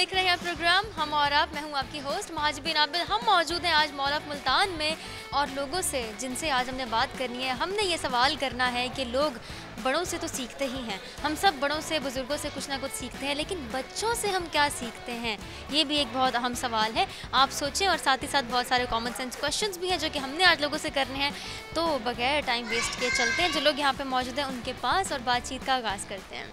देख रहे हैं प्रोग्राम हम और आप। मैं हूं आपकी होस्ट महाजबीन आबिद। हम मौजूद हैं आज मॉल ऑफ मुल्तान में और लोगों से जिनसे आज हमने बात करनी है, हमने ये सवाल करना है कि लोग बड़ों से तो सीखते ही हैं, हम सब बड़ों से बुज़ुर्गों से कुछ ना कुछ सीखते हैं, लेकिन बच्चों से हम क्या सीखते हैं, ये भी एक बहुत अहम सवाल है। आप सोचें और साथ ही साथ बहुत सारे कॉमन सेंस क्वेश्चंस भी हैं जो कि हमने आज लोगों से करने हैं। तो बगैर टाइम वेस्ट किए चलते हैं जो लोग यहाँ पे मौजूद हैं उनके पास और बातचीत का आगाज़ करते हैं।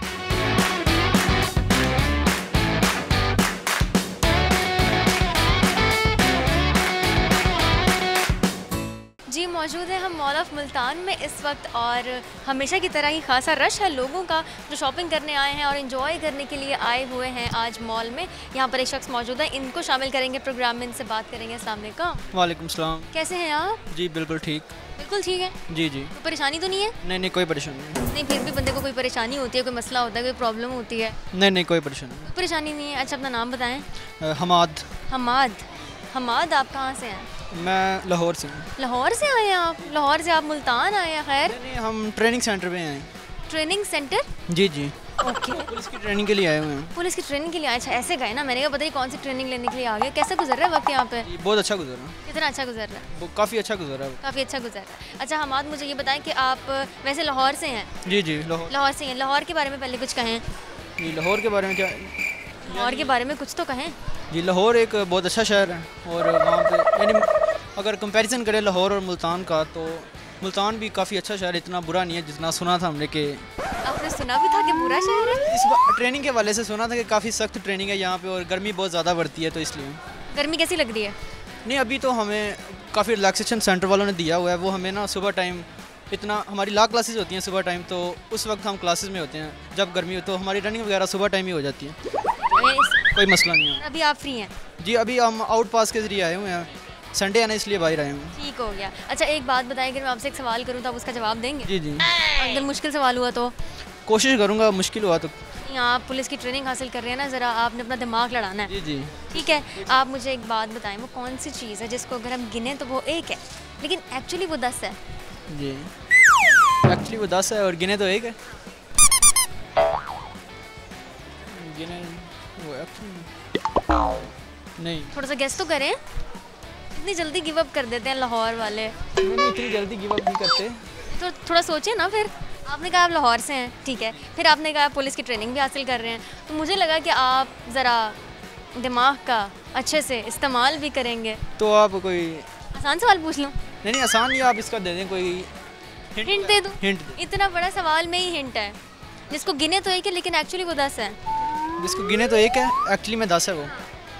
जी मौजूद है हम मॉल ऑफ मुल्तान में इस वक्त और हमेशा की तरह ही खासा रश है लोगों का जो शॉपिंग करने आए हैं और एंजॉय करने के लिए आए हुए हैं आज मॉल में। यहाँ पर एक शख्स मौजूद है, इनको शामिल करेंगे प्रोग्राम में, इनसे बात करेंगे। अस्सलाम वालेकुम। वालेकुम सलाम। कैसे हैं आप? जी बिल्कुल ठीक। बिल्कुल ठीक है? जी जी। कोई परेशानी तो नहीं है? नहीं कोई परेशानी नहीं, फिर भी बंदे को कोई परेशानी होती है, कोई मसला होता है, कोई प्रॉब्लम होती है? नहीं कोई परेशानी परेशानी नहीं है। अच्छा अपना नाम बताएं। हमाद। हमाद आप कहाँ से हैं? मैं लाहौर से हूँ। लाहौर से आए हैं आप? लाहौर से आप मुल्तान आए हैं? खैर नहीं हम ट्रेनिंग सेंटर पे हैं। Training center? जी जी। ओके। पुलिस की ट्रेनिंग के लिए आए हुए हैं। पुलिस की ट्रेनिंग के लिए आए? अच्छा ऐसे गए ना, मैंने कहा बताइए कौन सी ट्रेनिंग लेने के लिए आ गए। कैसा गुजर रहा है वक्त यहाँ पे? बहुत अच्छा गुजरा। कितना अच्छा गुजर रहा है? वो काफ़ी अच्छा गुजरा। काफ़ी अच्छा गुजर रहा है। अच्छा हमाद मुझे ये बताएं कि आप वैसे लाहौर से हैं? जी जी लाहौर से हैं। लाहौर के बारे में पहले कुछ कहें। जी लाहौर के बारे में क्या? लाहौर के बारे में कुछ तो कहें। जी लाहौर एक बहुत अच्छा शहर है और वहाँ पे यानी अगर कंपैरिजन करें लाहौर और मुल्तान का तो मुल्तान भी काफ़ी अच्छा शहर है, इतना बुरा नहीं है जितना सुना था हमने। कि आपने सुना भी था कि बुरा शहर है? इस ट्रेनिंग के वाले से सुना था कि काफ़ी सख्त ट्रेनिंग है यहाँ पे और गर्मी बहुत ज़्यादा बढ़ती है, तो इसलिए। गर्मी कैसी लग रही है? नहीं अभी तो हमें काफ़ी रिलैक्सेशन सेंटर वालों ने दिया हुआ है, वो हमें ना सुबह टाइम इतना हमारी लॉ क्लासेस होती हैं सुबह टाइम, तो उस वक्त हम क्लासेस में होते हैं जब गर्मी हो, तो हमारी रनिंग वगैरह सुबह टाइम ही हो जाती है, कोई मसला नहीं है। अभी आप फ्री हैं? जी अभी हम आउट पास के जरिए आए हुए हैं, संडे है ना इसलिए बाहर आए हुए। ठीक हो गया। अच्छा एक बात बताइए, अगर मैं आपसे एक सवाल करूँ तो आप उसका जवाब देंगे? जी जी। अगर मुश्किल सवाल हुआ तो? कोशिश करूँगा, मुश्किल हुआ तो। आप पुलिस की ट्रेनिंग हासिल कर रहे हैं ना, ज़रा आपने अपना दिमाग लड़ाना है। जी जी। ठीक है, आप मुझे एक बात बताएं, वो कौन सी चीज़ है जिसको अगर हम गिने तो वो एक है लेकिन एक्चुअली वो 10 है? जी एक्चुअली वो 10 है और गिने तो एक है। गिने वो नहीं। थोड़ा सा गेस तो करें। इतनी जल्दी गिव अप कर देते हैं लाहौर वाले। नहीं इतनी जल्दी गिव अप नहीं करते। तो थोड़ा सोचिए ना। फिर आपने कहा आप लाहौर से हैं, ठीक है, फिर आपने कहा पुलिस की ट्रेनिंग भी हासिल कर रहे हैं, तो मुझे लगा कि आप ज़रा दिमाग का अच्छे से इस्तेमाल भी करेंगे। तो आप कोई आसान सवाल पूछ लूँ? नहीं आसान नहीं, आप इसका दे दें, कोई हिंट दे दूँ? हिंट। इतना बड़ा सवाल में ही हिंट है, जिसको गिने तो एक है लेकिन एक्चुअली वो 10 है। जिसको गिने तो एक है एक्चुअली में 10 है। वो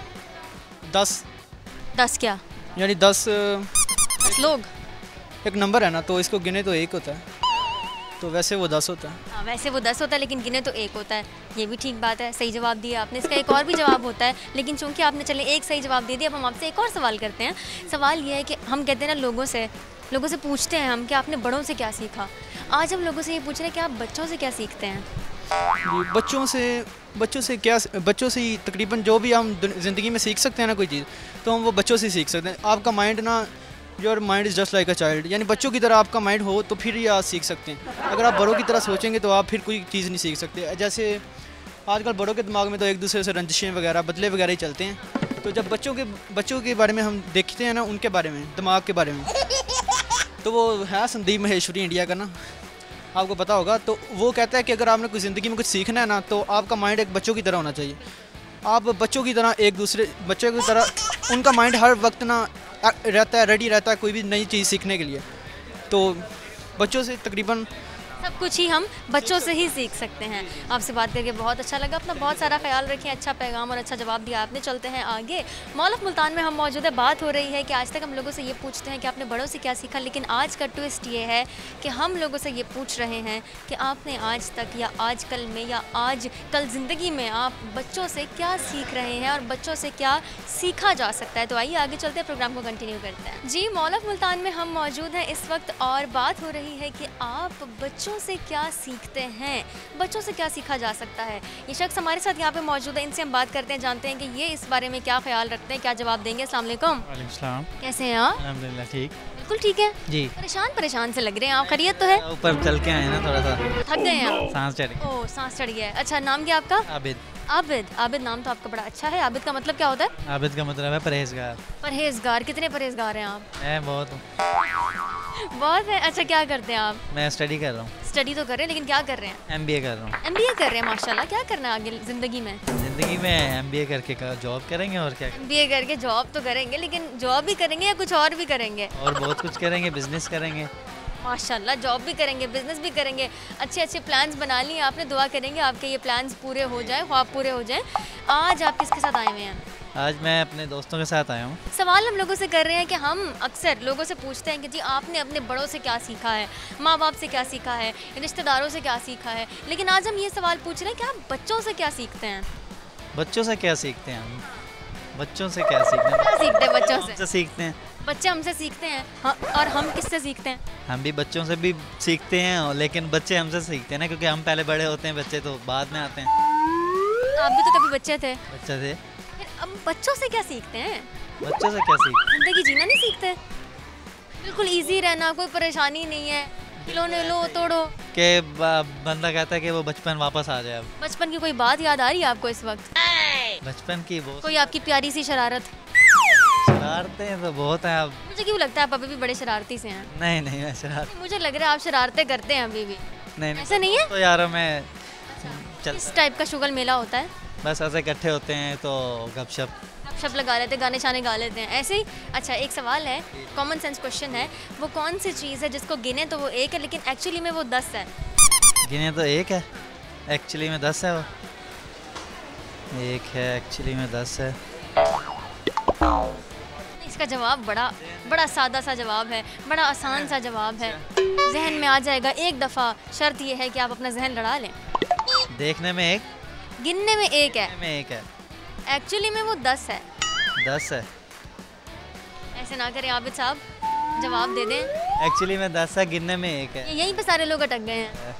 10 क्या यानी 10 लोग? एक नंबर है ना, तो इसको गिने तो एक होता है, तो वैसे वो 10 होता है। हाँ वैसे वो 10 होता है लेकिन गिने तो एक होता है, ये भी ठीक बात है, सही जवाब दिया आपने। इसका एक और भी जवाब होता है लेकिन चूंकि आपने चले एक सही जवाब दे दिया, अब हम आपसे एक और सवाल करते हैं। सवाल ये है कि हम कहते हैं ना लोगों से पूछते हैं हम कि आपने बड़ों से क्या सीखा। आज हम लोगों से ये पूछ रहे हैं कि आप बच्चों से क्या सीखते हैं? जी बच्चों से ही तकरीबन जो भी हम ज़िंदगी में सीख सकते हैं ना कोई चीज़, तो हम वो बच्चों से सीख सकते हैं। आपका माइंड ना, your mind is just like a child, यानी बच्चों की तरह आपका माइंड हो तो फिर ही आप सीख सकते हैं। अगर आप बड़ों की तरह सोचेंगे तो आप फिर कोई चीज़ नहीं सीख सकते। जैसे आजकल बड़ों के दिमाग में तो एक दूसरे से रंजिशें वगैरह बदले वगैरह ही चलते हैं, तो जब बच्चों के बारे में हम देखते हैं ना, उनके बारे में, दिमाग के बारे में, तो वो है संदीप महेश्वरी इंडिया का ना, आपको पता होगा। तो वो कहता है कि अगर आपने कोई ज़िंदगी में कुछ सीखना है ना, तो आपका माइंड एक बच्चों की तरह होना चाहिए। आप बच्चों की तरह बच्चों की तरह, उनका माइंड हर वक्त ना रहता है, रेडी रहता है कोई भी नई चीज़ सीखने के लिए। तो बच्चों से तकरीबन सब कुछ ही हम बच्चों से ही सीख सकते हैं। आपसे बात करके बहुत अच्छा लगा। अपना बहुत सारा ख्याल रखें। अच्छा पैगाम और अच्छा जवाब दिया आपने। चलते हैं आगे। मॉल ऑफ मुल्तान में हम मौजूद है। बात हो रही है कि आज तक हम लोगों से ये पूछते हैं कि आपने बड़ों से क्या सीखा, लेकिन आज का ट्विस्ट ये है कि हम लोगों से ये पूछ रहे हैं कि आपने आज तक या आजकल में या आज कल ज़िंदगी में आप बच्चों से क्या सीख रहे हैं और बच्चों से क्या सीखा जा सकता है। तो आइए आगे चलते हैं, प्रोग्राम को कंटिन्यू करते हैं। जी मॉल ऑफ मुल्तान में हम मौजूद हैं इस वक्त और बात हो रही है कि आप बच्चों से क्या सीखते हैं, बच्चों से क्या सीखा जा सकता है। ये शख्स हमारे साथ यहाँ पे मौजूद है, इनसे हम बात करते हैं, जानते हैं कि ये इस बारे में क्या ख्याल रखते हैं, क्या जवाब देंगे। अस्सलाम वालेकुम। वालेकुम सलाम। कैसे हैं आप? अल्हम्दुलिल्लाह ठीक। बिल्कुल ठीक है जी। परेशान से लग रहे हैं आप, खैरियत तो है? ऊपर चल के आए ना, थोड़ा सा थक गए हैं आप? सांस चढ़ गई। ओह सांस चढ़ गया है। अच्छा नाम क्या आपका? आबिद। आबिद, आबिद नाम तो आपका बड़ा अच्छा है। आबिद का मतलब क्या होता है? आबिद का मतलब है परहेजगार। परहेजगार। कितने परहेजगार हैं आप? मैं बहुत हूँ। बहुत है। अच्छा, क्या करते हैं आप? मैं स्टडी कर रहा हूँ। स्टडी तो कर रहे हैं, लेकिन क्या कर रहे हैं? MBA कर रहा हूँ। MBA कर रहे हैं, माशाल्लाह। क्या करना है आगे ज़िंदगी में? ज़िंदगी में MBA करके जॉब करेंगे और क्या MBA करके जॉब तो करेंगे, लेकिन जॉब भी करेंगे या कुछ और भी करेंगे? और बहुत कुछ करेंगे, बिजनेस करेंगे। माशाल्लाह, जॉब भी करेंगे, बिजनेस भी करेंगे। अच्छे अच्छे प्लान्स बना लिए आपने। दुआ करेंगे आपके ये प्लान्स पूरे हो जाएं, ख्वाब पूरे हो जाएं। आज आप किसके साथ आए हुए हैं? आज मैं अपने दोस्तों के साथ आया हूँ। सवाल हम लोगों से कर रहे हैं कि हम अक्सर लोगों से पूछते हैं कि जी आपने अपने बड़ों से क्या सीखा है, माँ बाप से क्या सीखा है, रिश्तेदारों से क्या सीखा है। लेकिन आज हम ये सवाल पूछ रहे हैं कि आप बच्चों से क्या सीखते हैं? बच्चों से क्या सीखते हैं हम? बच्चों से क्या सीखते हैं? क्या सीखते हैं बच्चों से? हमसे सीखते हैं। बच्चे हमसे सीखते हैं। हाँ, और हम किससे सीखते हैं? हम भी बच्चों से भी सीखते हैं, लेकिन बच्चे हमसे सीखते हैं ना, क्योंकि हम पहले बड़े होते हैं, बच्चे तो बाद में आते हैं। आप भी तो कभी बच्चे थे। बच्चे थे। फिर अब बच्चों से क्या सीखते हैं? बच्चों से क्या सीखते? जिंदगी जीना नहीं सीखते? बिल्कुल इजी रहना, कोई परेशानी नहीं है, खिलौने लो तोड़ो। कि बंदा कहता है कि वो बचपन वापस आ जाए। अब बचपन की कोई बात याद आ रही है आपको इस वक्त? बचपन की वो कोई आपकी प्यारी सी शरारत? शरारतें तो बहुत हैं। अब मुझे क्यों लगता है आप अभी भी बड़े शरारती से हैं? नहीं नहीं, मैं शरारत मुझे लग रहा है आप शरारतें करते हैं अभी भी। नहीं। ऐसा नहीं है? तो यार मैं चल किस टाइप का शुगल मेला होता है? बस ऐसे इकट्ठे होते हैं तो गपशप गपशप लगा लेते हैं, गाने शाने गा लेते हैं, ऐसे ही। अच्छा, एक सवाल है, कॉमन सेंस क्वेश्चन है। वो कौन सी चीज़ है जिसको गिने तो वो एक है, लेकिन एक्चुअली में वो 10 है? गिने तो एक है, एक्चुअली में 10 है। वो एक है, एक्चुअली में 10 है। इसका जवाब बड़ा सादा सा जवाब है, बड़ा आसान सा जवाब है, जहन में आ जाएगा एक दफ़ा। शर्त ये है कि आप अपना जहन लड़ा लें। देखने में एक, गिनने में एक है, देखने में एक है, एक्चुअली में वो 10 है। 10 है। ऐसे ना करें आबिद साहब, जवाब दे दें। एक्चुअली में 10 है, गिनने में एक है। यहीं पे सारे लोग अटक गए हैं।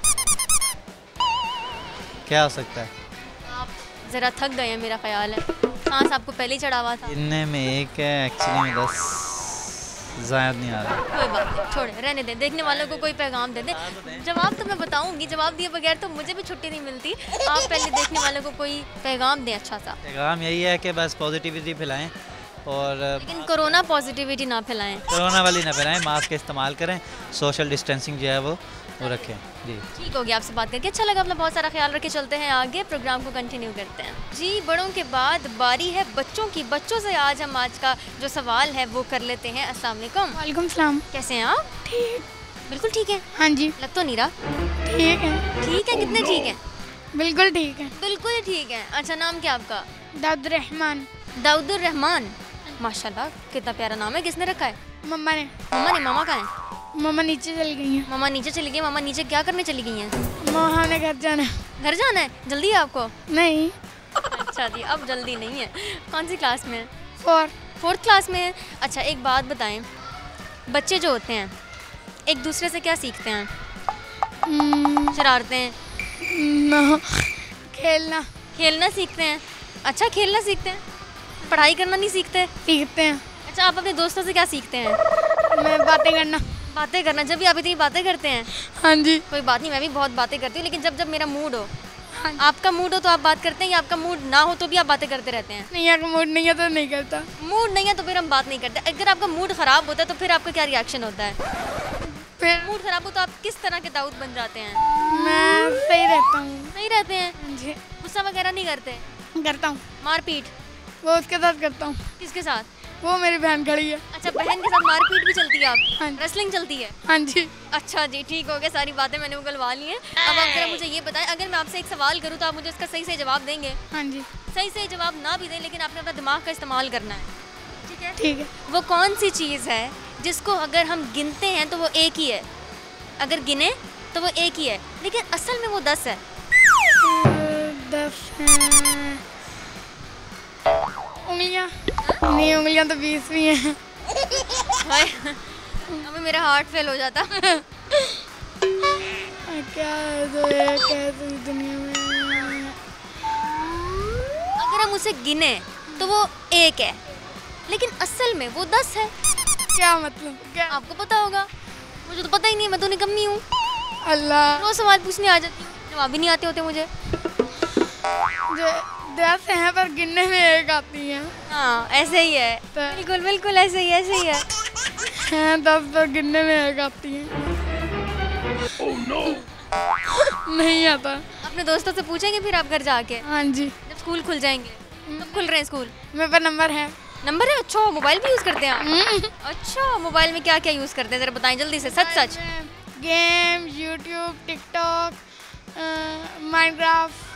क्या हो सकता है? आप ज़रा थक गए हैं, मेरा ख्याल है। सांस आपको पहले ही चढ़ा हुआ था। गिनने में एक है, एक्चुअली में 10। ज़ायद नहीं आ रहा। कोई बात नहीं, छोड़े, रहने दें। देखने वालों को कोई पैगाम दे दें। जवाब तो मैं बताऊंगी, जवाब दिए बगैर तो मुझे भी छुट्टी नहीं मिलती। आप पहले देखने वालों को कोई पैगाम दें अच्छा सा। पैगाम यही है कि बस पॉजिटिविटी फैलाएं और लेकिन कोरोना पॉजिटिविटी ना फैलाएं। कोरोना वाली ना फैलाएं, मास्क का इस्तेमाल करें, सोशल डिस्टेंसिंग जो है वो रखें। जी ठीक हो गया, आपसे बात करके अच्छा लगा। अपना बहुत सारा ख्याल रखे, चलते हैं आगे, प्रोग्राम को कंटिन्यू करते हैं। जी, बड़ों के बाद बारी है बच्चों की। बच्चों से आज हम आज का जो सवाल है वो कर लेते हैं। अस्सलाम वालेकुम। वालेकुम सलाम। कैसे हैं आप? ठीक। बिल्कुल ठीक है। हाँ जी, लग तो नहीं रहा। ठीक है। ठीक है, कितने ठीक है? बिल्कुल ठीक है। बिल्कुल ही ठीक है। अच्छा, नाम क्या आपका? दाऊद रहमान। दाऊदुर रहमान, माशाल्लाह, कितना प्यारा नाम है। किसने रखा है? मम्मा ने। मम्मा ने। मामा कहाँ है? मम्मा नीचे चली गई हैं। मम्मा नीचे चली गई। मम्मा नीचे क्या करने चली गई हैं? मम्मा ने घर जाना है। घर जाना है? जल्दी है आपको? नहीं, अच्छा जी, अब जल्दी नहीं है। कौन सी क्लास में है? 4th क्लास में है। अच्छा, एक बात बताएं, बच्चे जो होते हैं एक दूसरे से क्या सीखते हैं? शरारतें? खेलना खेलना सीखते हैं। अच्छा, खेलना सीखते हैं, पढ़ाई करना नहीं सीखते? सीखते हैं। अच्छा, आप अपने दोस्तों से क्या सीखते हैं? मैं बातें करना। बातें करना। जब भी आप इतनी बातें करते हैं? हाँ जी। कोई बात नहीं, मैं भी बहुत बातें करती हूँ, लेकिन जब जब मेरा मूड हो। हाँ जी। आपका मूड हो तो आप बात करते हैं, या आपका मूड ना हो तो भी आप बातें करते रहते हैं? नहीं, अगर मूड नहीं है तो नहीं करता। मूड नहीं है तो फिर हम बात नहीं करते। अगर आपका मूड ख़राब होता है तो फिर आपका क्या रिएक्शन होता है? फिर मूड ख़राब हो तो आप किस तरह के दाऊद बन जाते हैं? मैं सही रहता हूँ। नहीं रहते हैं? हाँ जी, गुस्सा वगैरह नहीं करते? करता हूँ। मारपीट? वो उसके साथ करता हूँ। किसके साथ? वो मेरी बहन खड़ी है। अच्छा, बहन के साथ मारपीट भी चलती है आपकी? हाँ। रेसलिंग चलती है? हाँ जी। अच्छा जी, ठीक हो गया, सारी बातें मैंने उगलवा ली हैं। अब आप जरा मुझे ये बताएं, अगर मैं आपसे एक सवाल करूँ तो आप मुझे उसका सही से जवाब देंगे? हाँ जी। सही से जवाब ना भी दें, लेकिन आपने अपना दिमाग का इस्तेमाल करना है, ठीक है? ठीक है। वो कौन सी चीज़ है जिसको अगर हम गिनते हैं तो वो एक ही है, अगर गिने तो वो एक ही है, लेकिन असल में वो 10 है? 10 उंगलियाँ। नहीं, उंगलियाँ तो 20 भी हैं। हाय, अभी मेरा हार्ट फेल हो जाता। क्या है तो ये कैसी दुनिया में। अगर हम उसे गिने तो वो एक है, लेकिन असल में वो 10 है। क्या मतलब? क्या? आपको पता होगा, मुझे तो पता ही नहीं, मैं तो निकम्मी हूँ। अल्लाह। रोज सवाल पूछने आ जाती हूँ, जवाब भी नहीं आते होते मुझे। 10 हैं पर गिनने में एक आती हैं। हाँ ऐसे ही है, तो- बिल्कुल बिल्कुल ऐसे ही है। हैं 10 पर गिनने में एक आती हैं। नहीं आता। अपने दोस्तों से पूछेंगे फिर आप घर जाके हाँ जी, जब स्कूल खुल जाएंगे? कब खुल रहे हैं स्कूल? मेरे पास नंबर है। नंबर है? अच्छा, मोबाइल भी यूज़ करते हैं आप? अच्छा, मोबाइल में क्या क्या यूज़ करते हैं ज़रा बताएं जल्दी से, सच सच। गेम, यूट्यूब, टिकटॉक, माइनक्राफ्ट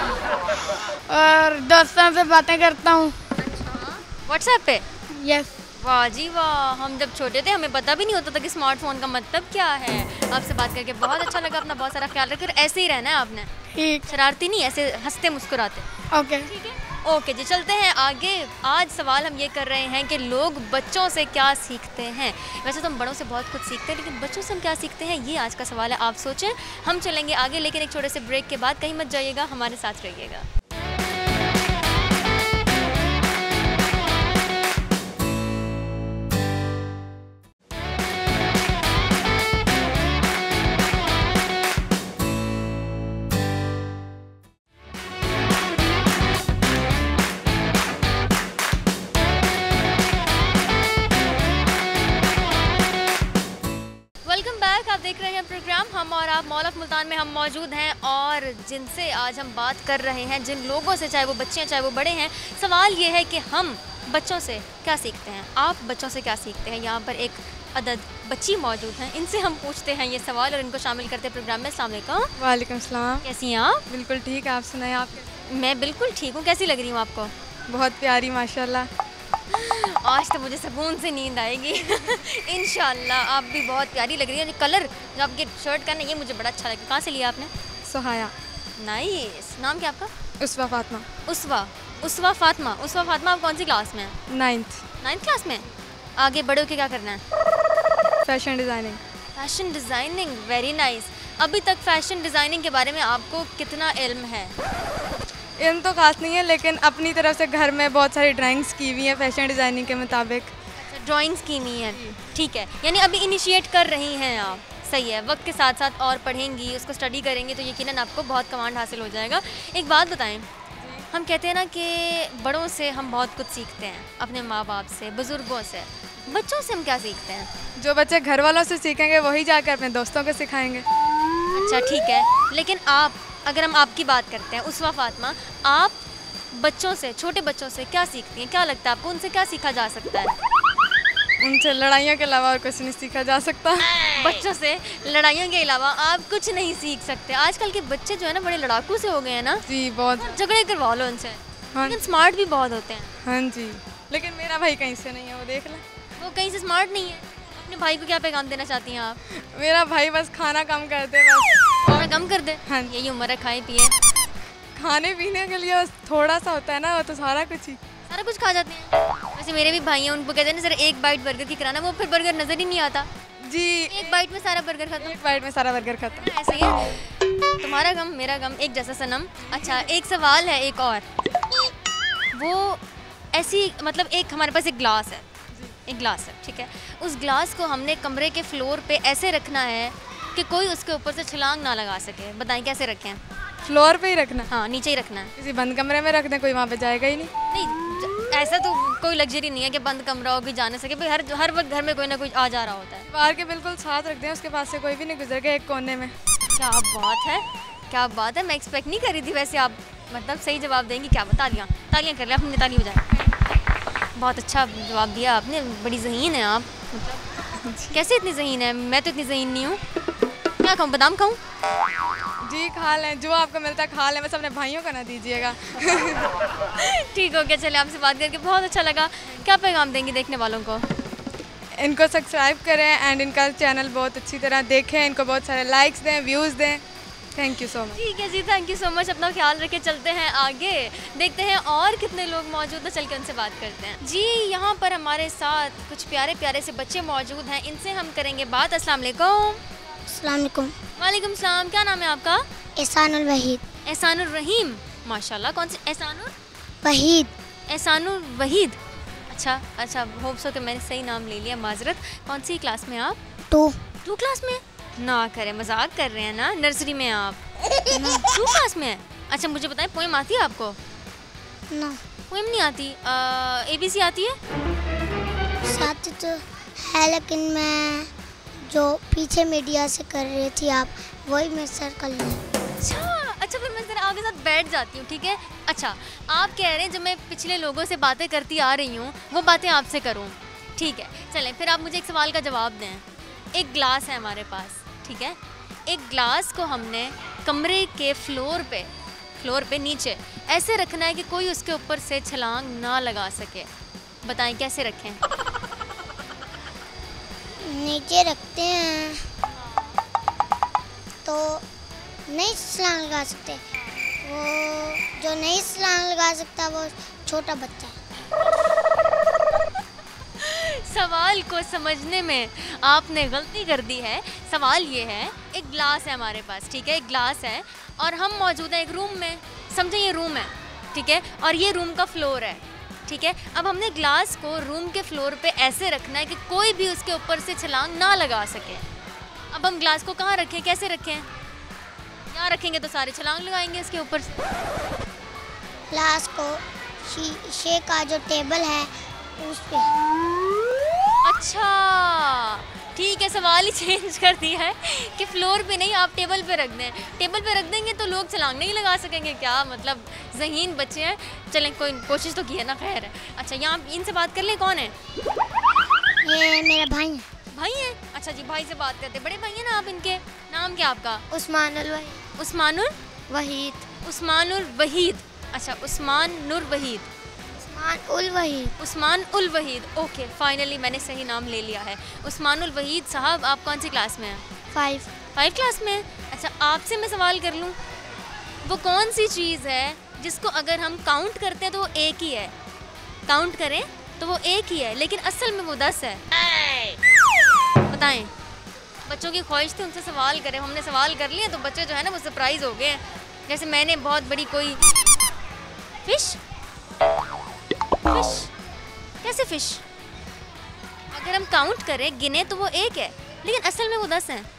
और दोस्तों से बातें करता हूँ। व्हाट्सएप पे? यस। वाह जी वाह, हम जब छोटे थे हमें पता भी नहीं होता था कि स्मार्टफोन का मतलब क्या है। आपसे बात करके बहुत अच्छा लगा, अपना बहुत सारा ख्याल रखकर ऐसे ही रहना है आपने, ठीक। शरारती नहीं, ऐसे हंसते मुस्कुराते। ओके। ठीक है, ओके जी, चलते हैं आगे। आज सवाल हम ये कर रहे हैं कि लोग बच्चों से क्या सीखते हैं। वैसे तो हम बड़ों से बहुत कुछ सीखते हैं, लेकिन बच्चों से हम क्या सीखते हैं, ये आज का सवाल है। आप सोचें, हम चलेंगे आगे, लेकिन एक छोटे से ब्रेक के बाद कहीं मत जाइएगा, हमारे साथ रहिएगा। आप देख रहे हैं प्रोग्राम हम और आप, मॉल ऑफ मुल्तान में हम मौजूद हैं और जिनसे आज हम बात कर रहे हैं, जिन लोगों से, चाहे वो बच्चे हैं चाहे वो बड़े हैं, सवाल ये है कि हम बच्चों से क्या सीखते हैं। आप बच्चों से क्या सीखते हैं? यहाँ पर एक अदद बच्ची मौजूद हैं, इनसे हम पूछते हैं ये सवाल और इनको शामिल करते हैं प्रोग्राम में। अस्सलाम वालेकुम। वालेकुम सलाम। कैसी हैं आप? बिल्कुल ठीक है, आप सुनाएं। आप मैं बिल्कुल ठीक हूँ। कैसी लग रही हूँ आपको? बहुत प्यारी माशाल्लाह। आज तो मुझे सुकून से नींद आएगी। इंशाल्लाह। आप भी बहुत प्यारी लग रही है। कलर जो आपके शर्ट का ना, ये मुझे बड़ा अच्छा लगा। कहाँ से लिया आपने? सुहाया। नाइस। नाम क्या आपका? उसवा फातिमा। उसवा फातिमा। आप कौन सी क्लास में हैं? 9th क्लास में। आगे बड़े होके क्या करना है? Fashion designing. Fashion designing, very nice. अभी तक फैशन डिज़ाइनिंग के बारे में आपको कितना इल्म है? इल्म तो खास नहीं है, लेकिन अपनी तरफ से घर में बहुत सारी ड्राइंग्स की हुई हैं फैशन डिज़ाइनिंग के मुताबिक। अच्छा, ड्राइंग्स की हुई हैं, ठीक है। यानी अभी इनिशिएट कर रही हैं आप। सही है, वक्त के साथ साथ और पढ़ेंगी, उसको स्टडी करेंगी तो यकीनन आपको बहुत कमांड हासिल हो जाएगा। एक बात बताएं, हम कहते हैं ना कि बड़ों से हम बहुत कुछ सीखते हैं, अपने माँ बाप से, बुज़ुर्गों से। बच्चों से हम क्या सीखते हैं? जो बच्चे घर वालों से सीखेंगे वही जाकर अपने दोस्तों को सिखाएंगे। अच्छा ठीक है, लेकिन आप, अगर हम आपकी बात करते हैं, उसवा फातिमा, आप बच्चों से, छोटे बच्चों से क्या सीखती हैं? क्या लगता है आपको, उनसे क्या सीखा जा सकता है? उनसे लड़ाइयों के अलावा और कुछ नहीं सीखा जा सकता। बच्चों से लड़ाइयों के अलावा आप कुछ नहीं सीख सकते। आजकल के बच्चे जो है ना, बड़े लड़ाकू से हो गए हैं ना जी, बहुत। झगड़े करवा लो उनसे। हाँ, लेकिन स्मार्ट भी बहुत होते हैं। हाँ जी, लेकिन मेरा भाई कहीं से नहीं है, वो देख ले। वो कहीं से स्मार्ट नहीं है। अपने भाई को क्या पैगाम देना चाहती हैं आप? मेरा भाई बस खाना कम कर दे, बस। और कम कर दे। हाँ। यही उम्र है, खाए पिए। खाने पीने के लिए बस थोड़ा सा होता है ना, वो तो सारा कुछ खा जाते हैं। वैसे मेरे भी भाई हैं, उनको कहते हैं ना सर एक बाइट बर्गर की कराना, वो फिर बर्गर नज़र ही नहीं आता जी। एक बाइट में सारा बर्गर खत्म। एक बाइट में सारा बर्गर खत्म। ऐसे ही है, तुम्हारा गम मेरा गम एक जैसा सनम। अच्छा, एक सवाल है एक और। वो ऐसी, मतलब एक हमारे पास एक ग्लास है, ठीक है। उस ग्लास को हमने कमरे के फ्लोर पे ऐसे रखना है कि कोई उसके ऊपर से छलांग ना लगा सके। बताएं कैसे रखें? फ्लोर पे ही रखना? हाँ, नीचे ही रखना है। किसी बंद कमरे में रख दें, कोई वहाँ पे जाएगा ही नहीं। नहीं, ऐसा तो कोई लग्जरी नहीं है कि बंद कमरा हो, कोई जा नहीं सके। भाई हर वक्त घर में कोई ना कोई आ जा रहा होता है। बाहर के बिल्कुल साथ रख दें, उसके पास से कोई भी नहीं गुजरेगा, एक कोने में। क्या बात है, क्या बात है। मैं एक्सपेक्ट नहीं कर रही थी वैसे आप, मतलब सही जवाब देंगी। क्या तालियां कर लिया अपनी, ताली हो जाए। बहुत अच्छा जवाब दिया आपने, बड़ी ज़हीन है आप। मतलब कैसे इतनी ज़हीन है? मैं तो इतनी ज़हीन नहीं हूँ। क्या खाऊँ, बादाम खाऊँ? जी खा लें, जो आपको मिलता है खा लें, बस अपने भाइयों को ना दीजिएगा। ठीक हो गया, चले आपसे बात करके बहुत अच्छा लगा। क्या पैगाम देंगी देखने वालों को? इनको सब्सक्राइब करें एंड इनका चैनल बहुत अच्छी तरह देखें, इनको बहुत सारे लाइक्स दें, व्यूज़ दें। Thank you so much. ठीक है जी, थैंक यू सो मच। अपना ख्याल रखे, चलते हैं आगे, देखते हैं और कितने लोग मौजूद हैं, चल के उनसे बात करते हैं। जी, यहाँ पर हमारे साथ कुछ प्यारे प्यारे से बच्चे मौजूद हैं, इनसे हम करेंगे बात। अस्सलाम वालेकुम। अस्सलाम वालेकुम। वालेकुम सलाम। क्या नाम है आपका? एहसानुल वहीद। एहसानुर रहीम, माशाल्लाह। कौन से एहसानुर? वहीद। एहसानुर वहीद। अच्छा, होप्स हो कि मैंने सही नाम ले लिया, माजरत। कौन सी क्लास में आप? 2 क्लास में? ना करें, मजाक कर रहे हैं ना। नर्सरी में आप? 2 क्लास में है। अच्छा, मुझे बताएं, पोएम आती है आपको? ना पोएम नहीं आती? ABC आती है? साथ तो है, लेकिन मैं जो पीछे मीडिया से कर रही थी आप, वही मैं सर कर लूँ। अच्छा फिर मैं ज़रा आपके साथ बैठ जाती हूँ, ठीक है? अच्छा, आप कह रहे हैं जो मैं पिछले लोगों से बातें करती आ रही हूँ वो बातें आपसे करूँ, ठीक है? चलें, फिर आप मुझे एक सवाल का जवाब दें। एक ग्लास है हमारे पास, ठीक है? एक ग्लास को हमने कमरे के फ्लोर पे नीचे ऐसे रखना है कि कोई उसके ऊपर से छलांग ना लगा सके। बताएं कैसे रखें? नीचे रखते हैं तो नहीं छलांग लगा सकते, वो जो नहीं छलांग लगा सकता वो छोटा बच्चा है। सवाल को समझने में आपने गलती कर दी है। सवाल ये है, एक ग्लास है हमारे पास, ठीक है? एक ग्लास है और हम मौजूद हैं एक रूम में, समझे ये रूम है, ठीक है? और ये रूम का फ्लोर है, ठीक है? अब हमने ग्लास को रूम के फ्लोर पे ऐसे रखना है कि कोई भी उसके ऊपर से छलांग ना लगा सके। अब हम ग्लास को कहाँ रखें, कैसे रखें? यहाँ रखेंगे तो सारे छलांग लगाएंगे इसके ऊपर से। ग्लास को शीशे का जो टेबल है उस पे। अच्छा ठीक है, सवाल ही चेंज कर दिया है कि फ्लोर पे नहीं, आप टेबल पे रख दें। टेबल पे रख देंगे तो लोग छलांग नहीं लगा सकेंगे। क्या मतलब, ज़हीन बच्चे हैं। चलें, कोई कोशिश तो की है ना, खैर है। अच्छा, यहाँ इनसे बात कर लें, कौन है? ये मेरा भाई है। भाई है? अच्छा जी, भाई से बात करते। बड़े भाई हैं ना आप इनके? नाम क्या आपका? उस्मानुल वहीद। उस्मानुल वहीद। उस्मानुल वहीद। अच्छा, उस्मानुल वहीद। उस्मानुल वहीद। उस्मानुल वहीद। ओके, फाइनली मैंने सही नाम ले लिया है। उस्मानुल वहीद साहब, आप कौन सी क्लास में हैं? 5 क्लास में हैं। अच्छा, आपसे मैं सवाल कर लूँ, वो कौन सी चीज़ है जिसको अगर हम काउंट करते हैं तो वो एक ही है? काउंट करें तो वो एक ही है, लेकिन असल में वो 10 है। बताएं। बच्चों की ख्वाहिश थी उनसे सवाल करें, हमने सवाल कर लिया तो बच्चे जो है ना वो सरप्राइज हो गए। जैसे मैंने बहुत बड़ी कोई फिश कैसे फिश? अगर हम काउंट करें, गिने तो वो एक है, लेकिन असल में वो 10 है।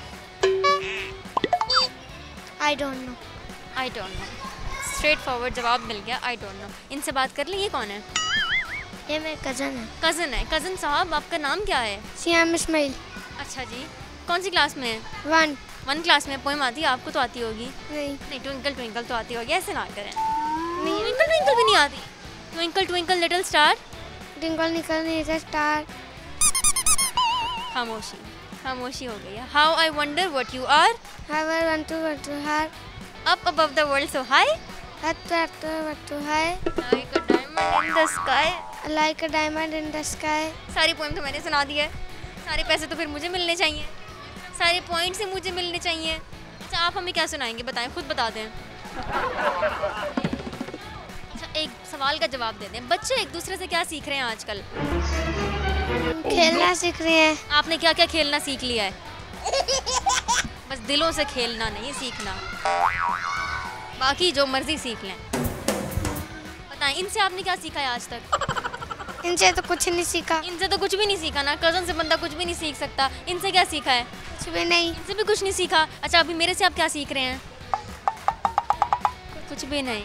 I don't know. Straightforward जवाब मिल गया, आई डोंट नो। इनसे बात कर लें, ये कौन है? ये मेरे कज़न है। कज़न है। कज़न साहब, आपका नाम क्या है? सियाम इस्माइल। अच्छा जी, कौन सी क्लास में है? 1 क्लास में। पोएम आती है आपको? तो आती होगी। नहीं। ट्विंकल ट्विंकल तो आती होगी, ऐसे ना करें। ट्विंकल ट्विंकल भी नहीं आती? Twinkle twinkle little star. Twinkle twinkle little star. खामोशी हो गई है। How I wonder what you are, how I want to her, up above the world so high, like a diamond in the sky। सारी poem तो मैंने सुना दी है। सारे पैसे तो फिर मुझे मिलने चाहिए, सारे पॉइंट्स मुझे मिलने चाहिए। अच्छा, आप हमें क्या सुनाएंगे, बताएं, खुद बता दें। अच्छा, एक सवाल का जवाब दे दें। बच्चे एक दूसरे से क्या सीख रहे हैं आजकल? खेलना सीख रहे हैं। आपने क्या क्या खेलना सीख लिया है? बस दिलों से खेलना नहीं सीखना, बाकी जो मर्जी सीख लें। बताएं, इनसे आपने क्या सीखा है आज तक? इनसे तो कुछ नहीं सीखा। इनसे तो कुछ भी नहीं सीखा ना, कज़न से बंदा कुछ भी नहीं सीख सकता। इनसे क्या सीखा है? कुछ भी नहीं। इनसे भी कुछ नहीं सीखा। अच्छा, अभी मेरे से आप क्या सीख रहे हैं? कुछ भी नहीं।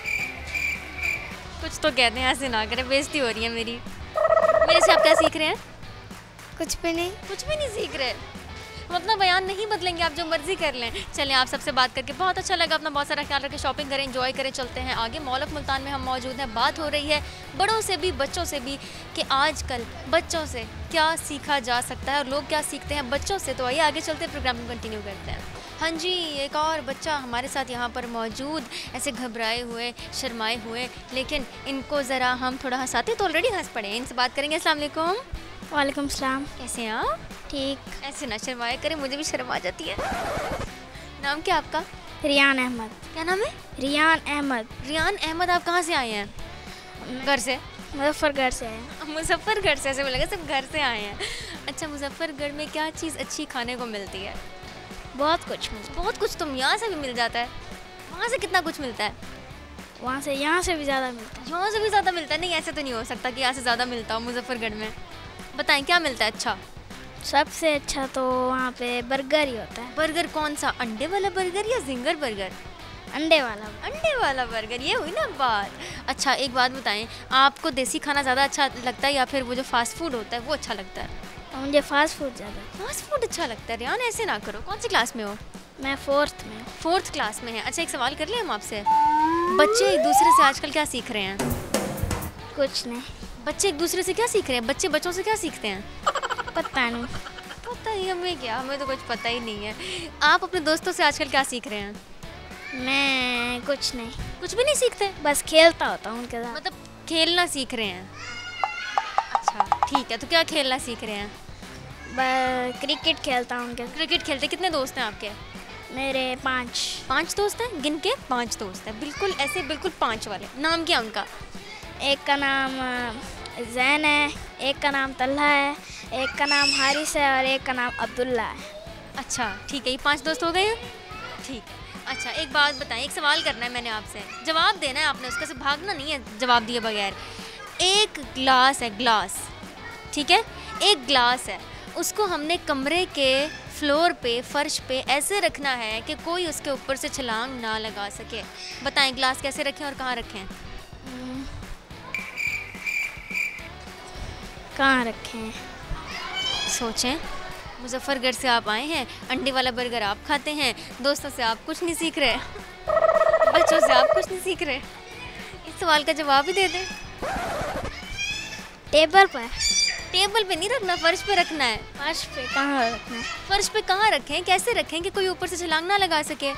कुछ तो कहते हैं, ऐसे ना करें, बेइज्जती हो रही है मेरी। मेरे से आप क्या सीख रहे हैं? कुछ भी नहीं। कुछ भी नहीं सीख रहे। हम अपना बयान नहीं बदलेंगे, आप जो मर्जी कर लें। चलें, आप सबसे बात करके बहुत अच्छा लगा। अपना बहुत सारा ख्याल रखें, शॉपिंग करें, एंजॉय करें। चलते हैं आगे। मॉल ऑफ मुल्तान में हम मौजूद हैं। बात हो रही है बड़ों से भी, बच्चों से भी, कि आजकल बच्चों से क्या सीखा जा सकता है और लोग क्या सीखते हैं बच्चों से। तो आइए आगे चलते हैं, प्रोग्राम को कंटिन्यू करते हैं। हाँ जी, एक और बच्चा हमारे साथ यहाँ पर मौजूद, ऐसे घबराए हुए, शर्माए हुए, लेकिन इनको ज़रा हम थोड़ा हंसाते तो ऑलरेडी हंस पड़े। इनसे बात करेंगे। अस्सलाम वालेकुम। वालेकुम सलाम। कैसे हैं आप? ठीक। ऐसे ना शर्माया करें, मुझे भी शर्म आ जाती है। नाम क्या आपका? रियान अहमद। क्या नाम है? रियान अहमद। रियान अहमद। आप कहाँ से आए हैं? घर से? मुजफ्फरगढ़ से आए। मुजफ्फरगढ़ से? ऐसे बोलेगा सब घर से आए हैं। अच्छा, मुजफ्फरगढ़ में क्या चीज़ अच्छी खाने को मिलती है? बहुत कुछ मिलता है। बहुत कुछ। तुम यहाँ से भी मिल जाता है? वहाँ से कितना कुछ मिलता है? वहाँ से यहाँ से भी ज़्यादा मिलता है। यहाँ से भी ज़्यादा मिलता है? नहीं, ऐसे तो नहीं हो सकता कि यहाँ से ज़्यादा मिलता हो मुजफ्फरगढ़ में। बताएं क्या मिलता है अच्छा? सबसे अच्छा तो वहाँ पे बर्गर ही होता है। बर्गर कौन सा? अंडे वाला बर्गर या जिंगर बर्गर? अंडे वाला। अंडे वाला बर्गर, ये हुई ना बात। अच्छा एक बात बताएं, आपको देसी खाना ज़्यादा अच्छा लगता है या फिर वो जो फास्ट फूड होता है वो अच्छा लगता है? मुझे फास्ट फूड ज़्यादा। फास्ट फूड अच्छा लगता है। रियान ऐसे ना करो, कौन सी क्लास में हो? मैं 4th में। 4th क्लास में है। अच्छा एक सवाल कर लें हम आपसे, बच्चे एक दूसरे से आजकल क्या सीख रहे हैं? कुछ नहीं, बच्चे एक दूसरे से क्या सीख रहे हैं? बच्चे बच्चों से क्या सीखते हैं? पता नहीं। पता ही हमें क्या, हमें तो कुछ पता ही नहीं है। आप अपने दोस्तों से आजकल क्या सीख रहे हैं? मैं कुछ नहीं, कुछ भी नहीं सीखते, बस खेलता होता हूँ उनके साथ। मतलब खेलना सीख रहे हैं। अच्छा ठीक है, तो क्या खेलना सीख रहे हैं? क्रिकेट खेलता हूँ उनके। क्रिकेट खेलते। कितने दोस्त हैं आपके? मेरे 5। 5 दोस्त हैं? गिन के 5 दोस्त हैं, बिल्कुल ऐसे, बिल्कुल 5 वाले। नाम क्या उनका? एक का नाम जैन है, एक का नाम तल्हा है, एक का नाम हारिस है और एक का नाम अब्दुल्ला है। अच्छा ठीक है, ये 5 दोस्त हो गए हैं। ठीक है। अच्छा एक बात बताएं, एक सवाल करना है मैंने आपसे, जवाब देना है आपने, उसका से भागना नहीं है जवाब दिए बगैर। एक ग्लास है, ग्लास, ठीक है, एक ग्लास है, उसको हमने कमरे के फ्लोर पे, फर्श पे ऐसे रखना है कि कोई उसके ऊपर से छलांग ना लगा सके। बताएं ग्लास कैसे रखें और कहाँ रखें? कहाँ रखें? सोचें। मुजफ्फरगढ़ से आप आए हैं, अंडे वाला बर्गर आप खाते हैं, दोस्तों से आप कुछ नहीं सीख रहे, बच्चों से आप कुछ नहीं सीख रहे। इस सवाल का जवाब ही दे दें। टेबल पर। टेबल पे नहीं रखना, फर्श पे रखना है। फर्श पे कहाँ रखना है? फर्श पे कहाँ रखें, कैसे रखें कि कोई ऊपर से छलांग ना लगा सके?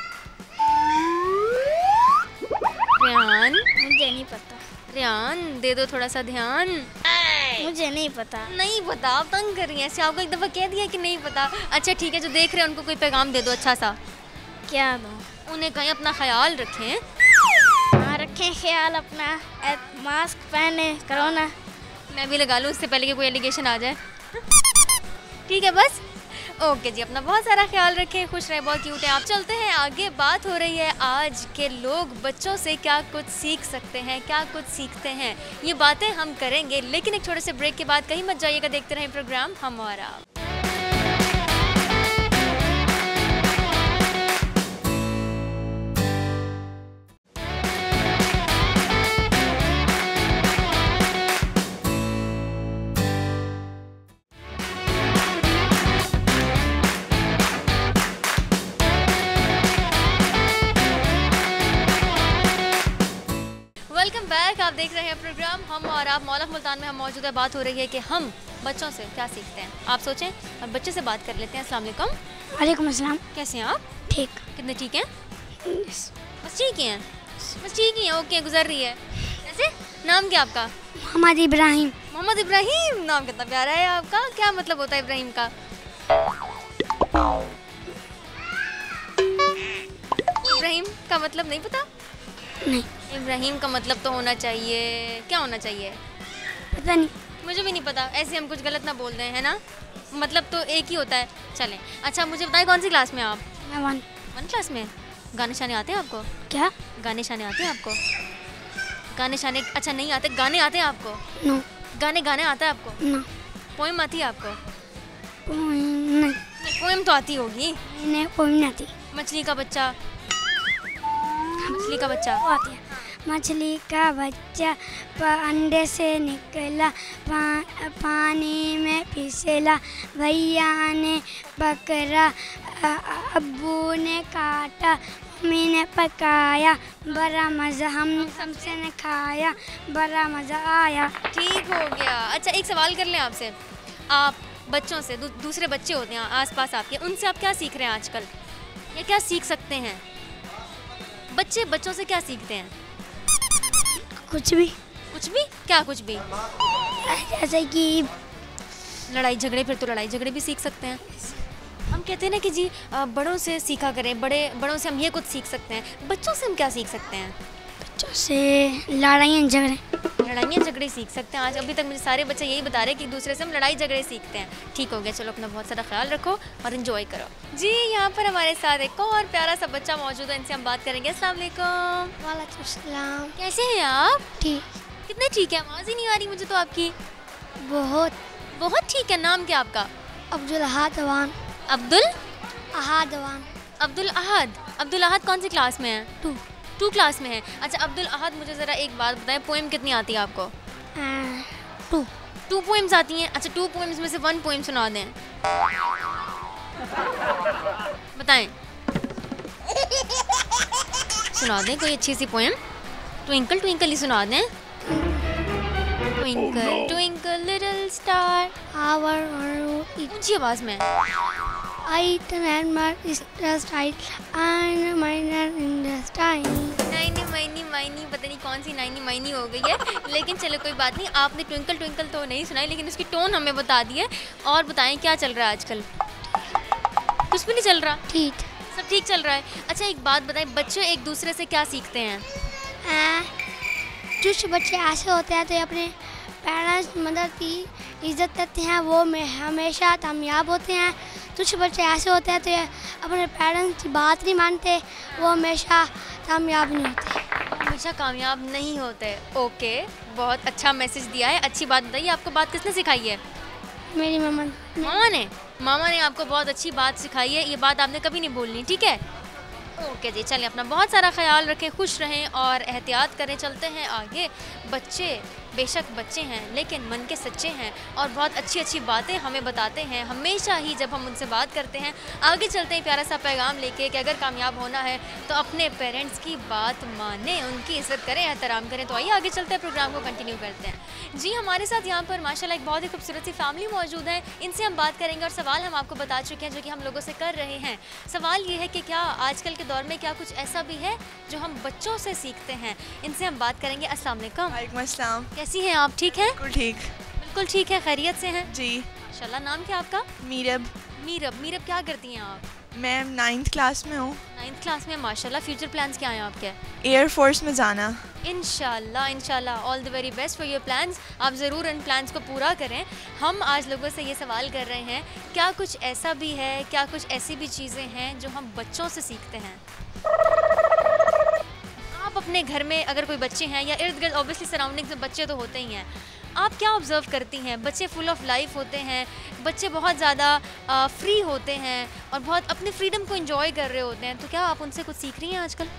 रियान, मुझे नहीं पता। रियान दे दो थोड़ा सा ध्यान। मुझे नहीं पता। नहीं पता, आप तंग कर रही हैं। ऐसे आपको एक दफ़ा कह दिया कि नहीं पता। अच्छा ठीक है, जो देख रहे हैं उनको कोई पैगाम दे दो अच्छा सा। क्या दूँ? उन्हें कहीं अपना ख्याल रखें। हाँ रखें ख्याल अपना, मास्क पहने, कोरोना। मैं भी लगा लूँ इससे पहले कि कोई एलिगेशन आ जाए। ठीक है बस, ओके जी, अपना बहुत सारा ख्याल रखें, खुश रहे, बहुत क्यूट है आप। चलते हैं आगे, बात हो रही है आज के लोग बच्चों से क्या कुछ सीख सकते हैं, क्या कुछ सीखते हैं, ये बातें हम करेंगे, लेकिन एक छोटे से ब्रेक के बाद कहीं मत जाइएगा, देखते रहें प्रोग्राम हम और आप। बैक, आप देख रहे हैं प्रोग्राम हम और आप। मौलफ मुल्तान में हम मौजूद है। बात हो रही है कि हम बच्चों से क्या सीखते हैं। आप सोचें और बच्चे से बात कर लेते हैं। अस्सलाम वालेकुम। वालेकुम अस्सलाम। कैसे हैं आप? ठीक। कितने ठीक हैं? बस ठीक ही हैं, बस ठीक ही हैं। ओके, गुजर रही है। ऐसे नाम क्या आपका? मोहम्मद इब्राहिम। मोहम्मद इब्राहिम, नाम कितना प्यारा है आपका। क्या मतलब होता है इब्राहिम का? इब्राहिम का मतलब नहीं पता? नहीं। इब्राहिम का मतलब तो होना चाहिए, क्या होना चाहिए? पता नहीं, मुझे भी नहीं पता। ऐसे हम कुछ गलत ना बोल रहे हैं ना, मतलब तो एक ही होता है। चलें, अच्छा मुझे बताएं कौन सी क्लास में आप? मैं 1 क्लास में। गाने शाने आते हैं आपको? क्या? गाने शाने आते हैं आपको? गाने शाने अच्छा नहीं आते, गाने आते हैं आपको? नो। गाने गाने आता है आपको? नो। पोएम आती है आपको? नहीं। पोएम तो आती होगी। नहीं, पोएम नहीं आती। मछली का बच्चा, मछली का बच्चा वो आती है। मछली का बच्चा अंडे से निकला, पानी में फिसला, भैया ने पकड़ा, अब्बू ने काटा, मम्मी ने पकाया, बड़ा मज़ा हम सबसे ने खाया, बड़ा मज़ा आया। ठीक हो गया। अच्छा एक सवाल कर लें आपसे, आप बच्चों से, दूसरे बच्चे होते हैं आसपास आपके, उनसे आप क्या सीख रहे हैं आजकल, या क्या सीख सकते हैं? बच्चे बच्चों से क्या सीखते हैं? कुछ भी। कुछ भी? क्या कुछ भी? जैसे कि लड़ाई झगड़े, फिर तो लड़ाई झगड़े भी सीख सकते हैं। हम कहते हैं ना कि जी बड़ों से सीखा करें, बड़ों से हम ये कुछ सीख सकते हैं। बच्चों से हम क्या सीख सकते हैं? बच्चों से लड़ाइयाँ झगड़े। लड़ाइयाँ झगड़े सीख सकते हैं। आज अभी तक मुझे सारे बच्चे यही बता रहे हैं कि एक दूसरे से हम लड़ाई झगड़े सीखते हैं। ठीक हो गया, चलो अपना बहुत सारा ख्याल रखो और एंजॉय करो। जी यहाँ पर हमारे साथ एक और प्यारा सा बच्चा मौजूद है, इनसे हम बात करेंगे। अस्सलाम वालेकुम। वालेकुम सलाम। कैसे हैं आप? ठीक। कितने ठीक है? आवाज़ ही नहीं आ रही मुझे तो आपकी। बहुत बहुत ठीक है। नाम क्या आपका? अब्दुल अहाद अवान। अब्दुल अहाद अवान। अब्दुल अहद। अब्दुल अहद कौन सी क्लास में है? 2 क्लास में है। अच्छा अब्दुल अहद, मुझे ज़रा एक बात बताएं, पोएम कितनी आती है आपको? 2 पोएम्स आती हैं। अच्छा 2 पोएम्स में से 1 पोएम सुना दें, बताएं। सुना दें कोई अच्छी सी पोएम। ट्विंकल ट्विंकल ही सुना दें। ट्विंकल ट्विंकल लिटिल स्टार, ऊंची आवाज़ में। I remember the style and minor in the style. नाइनी माइनी माइनी, पता नहीं कौन सी नाइनी माइनी हो गई है, लेकिन चलो कोई बात नहीं। आपने ट्विंकल ट्विंकल तो नहीं सुनाई, लेकिन उसकी टोन हमें बता दी है। और बताएं क्या चल रहा है आजकल? कुछ भी नहीं चल रहा, ठीक सब ठीक चल रहा है। अच्छा एक बात बताएं, बच्चे एक दूसरे से क्या सीखते हैं? कुछ बच्चे ऐसे होते हैं तो अपने पेरेंट्स मदर की इज्जत करते हैं, वो में हमेशा कामयाब होते हैं। कुछ बच्चे ऐसे होते हैं तो अपने पेरेंट्स की बात नहीं मानते, वो हमेशा कामयाब नहीं होते। हमेशा कामयाब नहीं होते। ओके, बहुत अच्छा मैसेज दिया है। अच्छी बात बताइए, आपको बात किसने सिखाई है? मेरी मम्मा मामा ने आपको बहुत अच्छी बात सिखाई है। ये बात आपने कभी नहीं बोलनी, ठीक है? ओके जी, चलिए अपना बहुत सारा ख्याल रखें, खुश रहें और एहतियात करें। चलते हैं आगे। बच्चे बेशक बच्चे हैं, लेकिन मन के सच्चे हैं और बहुत अच्छी अच्छी बातें हमें बताते हैं हमेशा ही जब हम उनसे बात करते हैं। आगे चलते हैं प्यारा सा पैगाम लेके कि अगर कामयाब होना है तो अपने पेरेंट्स की बात मानें, उनकी इज़्ज़त करें, एहतराम करें। तो आइए आगे चलते हैं, प्रोग्राम को कंटिन्यू करते हैं। जी हमारे साथ यहाँ पर माशाल्लाह एक बहुत ही खूबसूरत सी फैमिली मौजूद है, इनसे हम बात करेंगे और सवाल हम आपको बता चुके हैं जो कि हम लोगों से कर रहे हैं। सवाल ये है कि क्या आजकल के दौर में क्या कुछ ऐसा भी है जो हम बच्चों से सीखते हैं? इनसे हम बात करेंगे। अस्सलाम वालेकुम। वालेकुम अस्सलाम। कैसी हैं आप? ठीक है? बिल्कुल ठीक। बिल्कुल ठीक है, खैरियत से हैं? जी। माशाल्लाह। नाम क्या आपका? मीरब। मीरब क्या करती हैं आप? मैं 9th क्लास में हूँ। 9th क्लास में, माशाल्लाह। फ्यूचर प्लान्स क्या हैं आपके? एयर फोर्स में जाना। इंशाल्लाह all the very best for your plans. आप ज़रूर इन प्लान्स को पूरा करें। हम आज लोगों से ये सवाल कर रहे हैं, क्या कुछ ऐसा भी है, क्या कुछ ऐसी भी चीज़ें हैं जो हम बच्चों से सीखते हैं? आप अपने घर में अगर कोई बच्चे हैं या इर्द गिर्द ऑब्वियसली सराउंडिंग्स में बच्चे तो होते ही हैं, आप क्या ऑब्ज़र्व करती हैं? बच्चे फुल ऑफ लाइफ होते हैं, बच्चे बहुत ज़्यादा फ्री होते हैं और बहुत अपनी फ्रीडम को एंजॉय कर रहे होते हैं, तो क्या आप उनसे कुछ सीख रही हैं आजकल?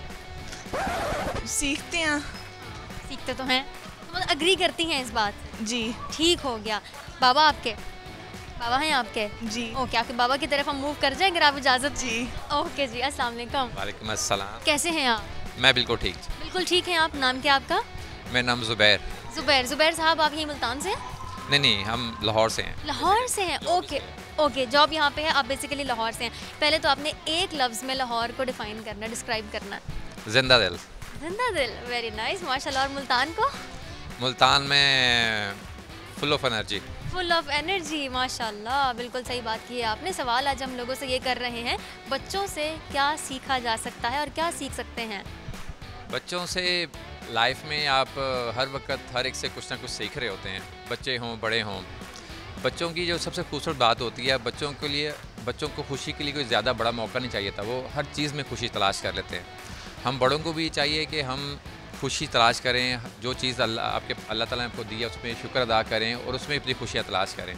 सीखते हैं। सीखते तो हैं, तो मतलब अग्री करती हैं इस बात? जी। ठीक हो गया। बाबा आपके बाबा हैं आपके? जी। ओके, आपके बाबा की तरफ हम मूव कर जाएं अगर आप इजाज़त? जी। ओके जी, अस्सलाम वालेकुम। वालेकुम अस्सलाम। कैसे हैं आप? मैं बिल्कुल ठीक। बिल्कुल ठीक हैं आप। नाम क्या आपका? मेरा नाम ज़ुबैर। ज़ुबैर साहब, आप यहीं मुल्तान से? नहीं, हम लाहौर से हैं। लाहौर से हैं, ओके। जॉब यहाँ पे है, आप बेसिकली लाहौर से हैं। पहले तो आपने एक लफ्ज़ में लाहौर को डिफ़ाइन करना, डिस्क्राइब करना। जिंदा दिल। जिंदा दिल, वेरी नाइस माशाल्लाह। और मुल्तान को? मुल्तान में full of energy. Full of energy, माशाल्लाह। बिल्कुल सही बात की है आपने। सवाल आज हम लोगों से ये कर रहे हैं, बच्चों से क्या सीखा जा सकता है और क्या सीख सकते हैं? बच्चों से लाइफ में आप हर वक्त हर एक से कुछ ना कुछ सीख रहे होते हैं, बच्चे हों बड़े हों। बच्चों की जो सबसे खूबसूरत बात होती है, बच्चों को खुशी के लिए कोई ज़्यादा बड़ा मौका नहीं चाहिए था, वो हर चीज़ में खुशी तलाश कर लेते हैं। हम बड़ों को भी चाहिए कि हम खुशी तलाश करें, जो चीज़ अल्लाह ताला ने आपको दी है उसमें शुक्र अदा करें और उसमें अपनी खुशियाँ तलाश करें।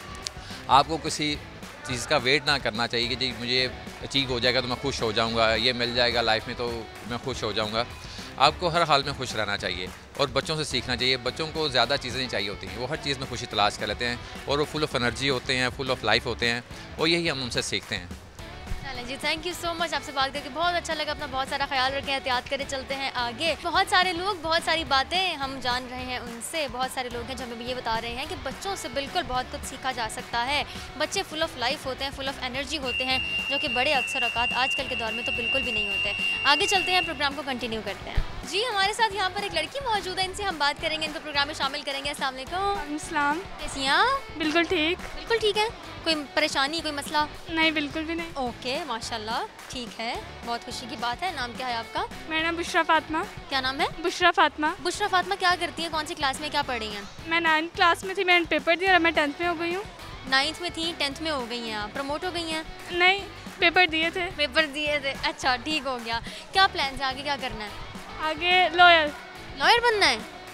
आपको किसी चीज़ का वेट ना करना चाहिए कि जी मुझे अचीव हो जाएगा तो मैं खुश हो जाऊंगा, ये मिल जाएगा लाइफ में तो मैं खुश हो जाऊंगा। आपको हर हाल में खुश रहना चाहिए और बच्चों से सीखना चाहिए। बच्चों को ज़्यादा चीज़ें नहीं चाहिए होती हैं, वो हर चीज़ में खुशी तलाश कर लेते हैं और वो फुल ऑफ एनर्जी होते हैं, फुल ऑफ लाइफ होते हैं और यही हम उनसे सीखते हैं। चलें जी, थैंक यू सो मच। आपसे बात करके बहुत अच्छा लगा। अपना बहुत सारा ख्याल रखें, एहतियात करें। चलते हैं आगे। बहुत सारे लोग, बहुत सारी बातें हम जान रहे हैं उनसे। बहुत सारे लोग हैं जो हमें ये बता रहे हैं कि बच्चों से बिल्कुल बहुत कुछ सीखा जा सकता है। बच्चे फुल ऑफ लाइफ होते हैं, फुल ऑफ एनर्जी होते हैं, जो कि बड़े अक्सर औकात आजकल के दौर में तो बिल्कुल भी नहीं होते। आगे चलते हैं, प्रोग्राम को कंटिन्यू करते हैं। जी हमारे साथ यहाँ पर एक लड़की मौजूद है, इनसे हम बात करेंगे, इनको प्रोग्राम में शामिल करेंगे। अस्सलाम वालेकुम। अस्सलाम। कैसी हैं आप? बिल्कुल ठीक। बिल्कुल ठीक है। कोई परेशानी, कोई मसला? नहीं, बिल्कुल भी नहीं। ओके, माशाल्लाह, ठीक है, बहुत खुशी की बात है। नाम क्या है आपका? मेरा नाम बुशरा फातिमा। क्या नाम है? बुशरा फातिमा। बुशरा फातिमा क्या करती हैं? कौन सी क्लास में क्या पढ़ रही हैं? मैं 9th क्लास में थी, मैंने पेपर दिया और मैं 10th में हो गई हूँ। 9th में थी, 10th में हो गई हैं आप? प्रमोट हो गई हैं? नहीं, पेपर दिए थे। पेपर दिए थे, अच्छा ठीक हो गया। क्या प्लान है आगे, क्या करना है? आगे लॉयर। लॉयर बनना है?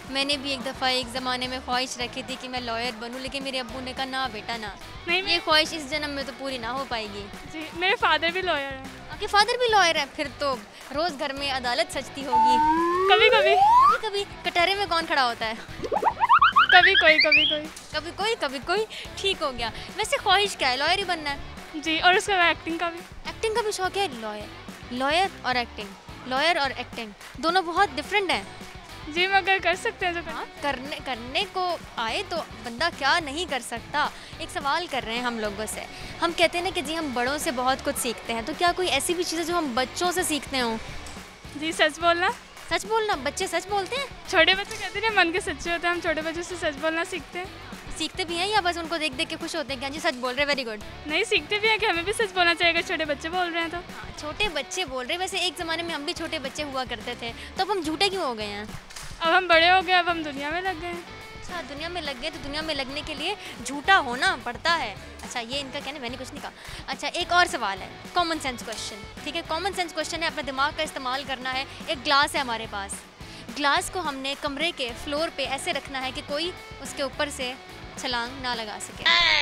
मैंने भी एक दफ़ा एक ज़माने में ख्वाहिश रखी थी कि मैं लॉयर बनूं, लेकिन मेरे अब्बू ने कहा ना बेटा ना, नहीं ये ख्वाहिश इस जन्म में तो पूरी ना हो पाएगी। जी, मेरे फादर भी लॉयर हैं। आपके फादर भी लॉयर है, फिर तो रोज़ घर में अदालत सजती होगी। कभी कभी कभी कभी कटहरे में कौन खड़ा होता है? कभी कोई कभी कोई। कभी कोई ठीक हो गया। वैसे ख्वाहिश क्या है? लॉयर ही बनना है। जी, और उसके बाद एक्टिंग का भी। एक्टिंग का भी शौक है? लॉयर और एक्टिंग, लॉयर और एक्टिंग दोनों बहुत डिफरेंट हैं। जी, मगर कर सकते हैं जो हाँ, करने को आए तो बंदा क्या नहीं कर सकता। एक सवाल कर रहे हैं हम लोगों से, हम कहते हैं ना कि जी हम बड़ों से बहुत कुछ सीखते हैं, तो क्या कोई ऐसी भी चीज़ है जो हम बच्चों से सीखते हों? जी, सच बोलना। सच बोलना? बच्चे सच बोलते हैं? छोटे बच्चे कहते हैं मन के सच्चे होते हैं, हम छोटे बच्चों से सच बोलना सीखते हैं। सीखते भी हैं या बस उनको देख देख के खुश होते हैं कि हाँ जी सच बोल रहे हैं, वेरी गुड? नहीं, सीखते भी हैं कि हमें भी सच बोलना चाहिए अगर छोटे बच्चे बोल रहे हैं तो। हाँ, छोटे बच्चे बोल रहे हैं। वैसे एक ज़माने में हम भी छोटे बच्चे हुआ करते थे, तो अब हम झूठे क्यों हो गए हैं? अब हम बड़े हो गए, अब हम दुनिया में लग गए हैं। अच्छा, दुनिया में लग गए तो दुनिया में लगने के लिए झूठा होना पड़ता है। अच्छा, ये इनका कहना, मैंने कुछ नहीं कहा। अच्छा, एक और सवाल है, कॉमन सेंस क्वेश्चन। ठीक है, कॉमन सेंस क्वेश्चन है, अपने दिमाग का इस्तेमाल करना है। एक ग्लास है हमारे पास, ग्लास को हमने कमरे के फ्लोर पे ऐसे रखना है कि कोई उसके ऊपर से छलांग ना लगा सके।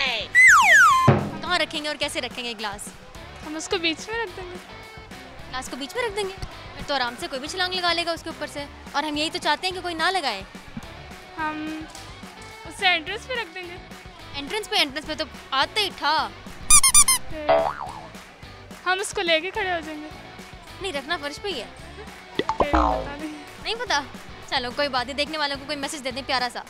कहाँ रखेंगे और कैसे रखेंगे ग्लास? हम उसको बीच में रख देंगे। ग्लास को बीच में रख देंगे? फिर तो आराम से कोई भी छलांग लगा लेगा उसके ऊपर से, और हम यही तो चाहते हैं कि कोई ना लगाए। हम उससे एंट्रेंस पे रख देंगे। एंट्रेंस पे तो आते ही था। फिर हम उसको लेके खड़े हो जाएंगे। नहीं, रखना फर्श पे ही है। फिर बता देंगे। नहीं पता? चलो कोई बात नहीं, देखने वालों को कोई मैसेज दे दें प्यारा सा।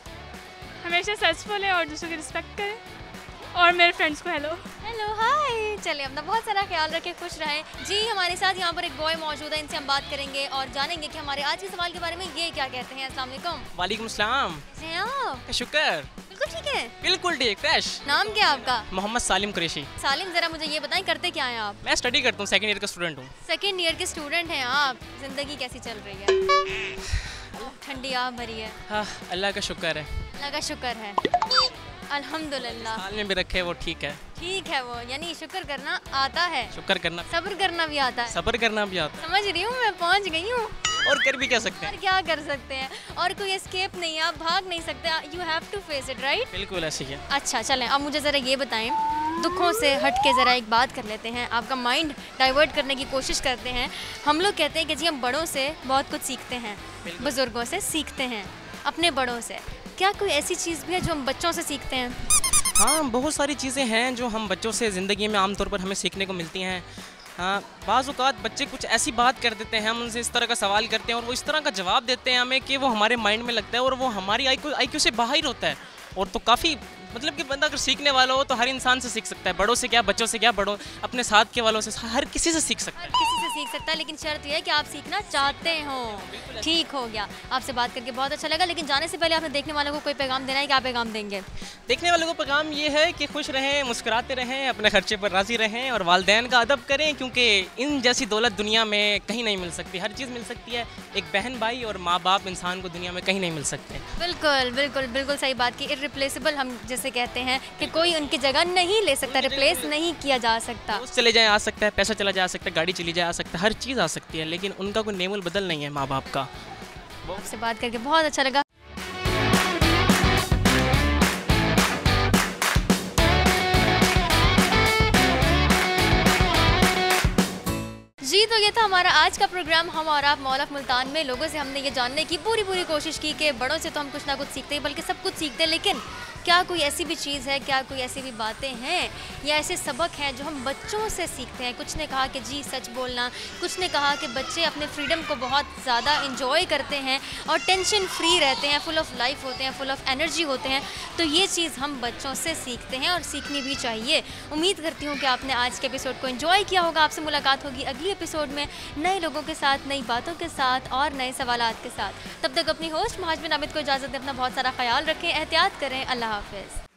हमेशा सच बोलें और दूसरों की रिस्पेक्ट करें, और मेरे फ्रेंड्स को हेलो। हेलो, हाय। चलिए, अपना बहुत सारा ख्याल रखें, खुश रहें। जी, हमारे साथ यहाँ पर एक बॉय मौजूद है, इनसे हम बात करेंगे और जानेंगे कि हमारे आज के सवाल के बारे में ये क्या कहते हैं। अस्सलाम वालेकुम। वालेकुम सलाम। कैसे हैं आप? शुक्र। बिल्कुल ठीक है। बिल्कुल ठीक, फ्रेश। नाम क्या है आपका? मोहम्मद सालिम कुरैशी। सालिम, ज़रा मुझे ये बताएं, करते क्या हैं आप? मैं स्टडी करता हूँ, सेकंड ईयर का स्टूडेंट हूँ। सेकेंड ईयर के स्टूडेंट हैं आप। ज़िंदगी कैसी चल रही है? ठंडी आह भरी है? हाँ, अल्लाह का शुक्र है। अल्लाह का शुक्र है, अल्हम्दुलिल्लाह। हाल में भी रखे वो ठीक है। ठीक है, वो यानी शुक्र करना आता है, शुक्र करना, सब्र करना भी आता है। सब्र करना भी आता समझ रही हूँ मैं, पहुँच गई हूँ। है। और कर भी क्या सकते और हैं। क्या कर सकते हैं, और कोई एस्केप नहीं है, आप भाग नहीं सकते, you have to face it, right? बिल्कुल ऐसे ही है। अच्छा, चलें, अब मुझे ज़रा ये बताएं, दुखों से हट के ज़रा एक बात कर लेते हैं, आपका माइंड डाइवर्ट करने की कोशिश करते हैं। हम लोग कहते हैं कि जी हम बड़ों से बहुत कुछ सीखते हैं, बुज़ुर्गों से सीखते हैं, अपने बड़ों से। क्या कोई ऐसी चीज़ भी है जो हम बच्चों से सीखते हैं? हाँ, बहुत सारी चीज़ें हैं जो हम बच्चों से ज़िंदगी में आमतौर पर हमें सीखने को मिलती हैं। हाँ, बाज़ औक़ात बच्चे कुछ ऐसी बात कर देते हैं, हम उनसे इस तरह का सवाल करते हैं और वो इस तरह का जवाब देते हैं हमें कि वो हमारे माइंड में लगता है और वो हमारी IQ से बाहर होता है। और तो काफ़ी मतलब कि बंदा अगर सीखने वाला हो तो हर इंसान से सीख सकता है, बड़ों से क्या, बच्चों से क्या, बड़ों अपने साथ के वालों से, हर किसी से सीख सकता हर है। किसी से सीख सकता है, लेकिन शर्त यह है कि आप सीखना चाहते हो। ठीक हो गया, आपसे बात करके बहुत अच्छा लगा, लेकिन जाने से पहले आपने देखने वालों को कोई पैगाम देना है, क्या पैगाम देंगे? देखने वालों को पैगाम ये है कि खुश रहें, मुस्कुराते रहें, अपने खर्चे पर राज़ी रहें और वालिदैन का अदब करें, क्योंकि इन जैसी दौलत दुनिया में कहीं नहीं मिल सकती। हर चीज़ मिल सकती है, एक बहन भाई और माँ बाप इंसान को दुनिया में कहीं नहीं मिल सकते। बिल्कुल बिल्कुल बिल्कुल सही बात की। इररिप्लेसेबल हम जैसे कहते हैं कि कोई उनकी जगह नहीं ले सकता, रिप्लेस नहीं किया जा सकता। दोस्त चले जाए आ सकता है, पैसा चला जा सकता है, गाड़ी चली जाए आ सकता है, हर चीज़ आ सकती है, लेकिन उनका कोई नेमुल बदल नहीं है माँ बाप का। आपसे बात करके बहुत अच्छा लगा। जी, तो ये था हमारा आज का प्रोग्राम हम और आप मॉल ऑफ मुल्तान में। लोगों से हमने ये जानने की पूरी कोशिश की कि बड़ों से तो हम कुछ ना कुछ सीखते हैं, बल्कि सब कुछ सीखते हैं, लेकिन क्या कोई ऐसी भी चीज़ है, क्या कोई ऐसी भी बातें हैं या ऐसे सबक हैं जो हम बच्चों से सीखते हैं? कुछ ने कहा कि जी सच बोलना, कुछ ने कहा कि बच्चे अपने फ्रीडम को बहुत ज़्यादा इंजॉय करते हैं और टेंशन फ्री रहते हैं, फुल ऑफ लाइफ होते हैं, फुल ऑफ एनर्जी होते हैं। तो ये चीज़ हम बच्चों से सीखते हैं और सीखनी भी चाहिए। उम्मीद करती हूँ कि आपने आज के एपिसोड को एंजॉय किया होगा। आपसे मुलाकात होगी अगली एपिसोड में नए लोगों के साथ, नई बातों के साथ और नए सवालात के साथ। तब तक अपनी होस्ट महाजबिन आबिद को इजाज़त दें। अपना बहुत सारा ख्याल रखें, एहतियात करें। अल्लाह हाफ़िज़।